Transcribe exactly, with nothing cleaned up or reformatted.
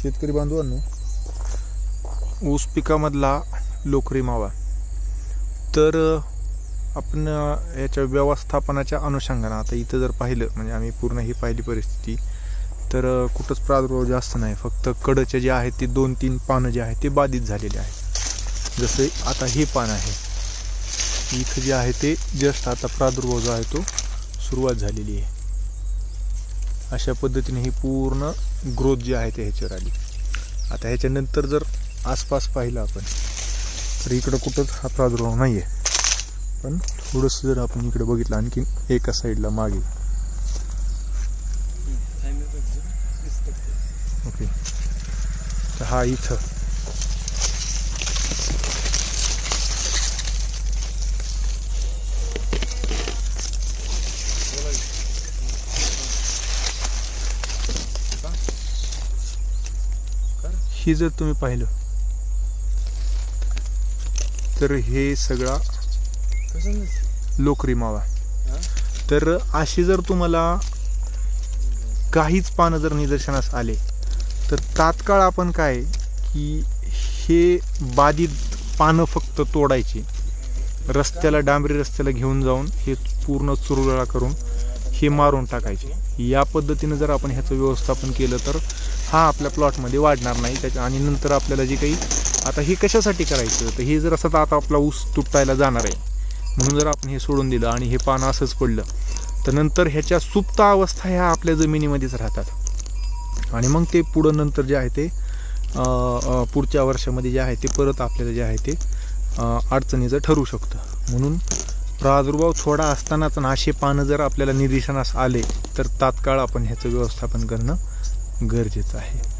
शेतकरी बांधवांनो, ऊस पिकामधला लोकरी मावा तर आपण याच्या व्यवस्थापनाच्या अनुषंगाने आता इथं जर पाहिलं म्हणजे आम्ही पूर्ण ही पाहिली परिस्थिती तर कुठंच प्रादुर्भाव जास्त नाही, फक्त कडचे जे आहेत ते दोन तीन पानं जे आहेत ते बाधित झालेले आहेत. जसे आता हे पान आहे इथं जे आहे ते जस्ट आता प्रादुर्भाव जो आहे तो सुरुवात झालेली आहे. अशा पद्धतीने ही पूर्ण ग्रोथ जी आहे ते ह्याच्यावर आली. आता ह्याच्यानंतर जर आसपास पाहिलं आपण तर इकडं कुठंच हा प्रादुर्भाव नाही आहे, पण थोडंसं जर आपण इकडे बघितलं आणखी एका साईडला मागे ओके तर हा इथं ही जर तुम्ही पाहिलं तर हे सगळा लोकरी मावा. तर अशी जर तुम्हाला काहीच पानं जर निदर्शनास आले तर तात्काळ आपण काय की हे बाधित पानं फक्त तोडायची, रस्त्याला डांबरी रस्त्याला घेऊन जाऊन हे पूर्ण चुरगळा करून हे मारून टाकायचे. या पद्धतीने जर आपण ह्याचं व्यवस्थापन केलं तर हा आपल्या प्लॉटमध्ये वाढणार नाही. त्याच्या आणि नंतर आपल्याला जे काही आता हे कशासाठी करायचं तर हे जर असं आता आपला ऊस तुटायला जाणार आहे म्हणून जर आपण हे सोडून दिलं आणि हे पान असंच पडलं तर नंतर ह्याच्या सुप्त अवस्था ह्या आपल्या जमिनीमध्येच राहतात आणि मग ते पुढं नंतर जे आहे ते पुढच्या वर्षामध्ये जे आहे ते परत आपल्याला जे आहे ते अडचणीचं ठरू शकतं. म्हणून प्रादुर्भाव थोडा असतानाच असे पानं जर आपल्याला निदर्शनास आले तर तात्काळ आपण ह्याचं व्यवस्थापन करणं गरजेचं आहे.